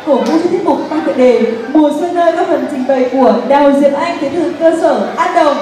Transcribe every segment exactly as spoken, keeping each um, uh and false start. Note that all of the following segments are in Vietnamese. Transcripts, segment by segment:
cổ vũ cho tiết mục mang tựa đề Mùa Xuân ơi các phần trình bày của Đào Diệp Anh đến từ cơ sở An Đồng.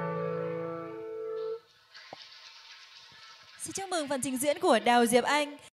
Xin chúc mừng phần trình diễn của Đào Diệp Anh.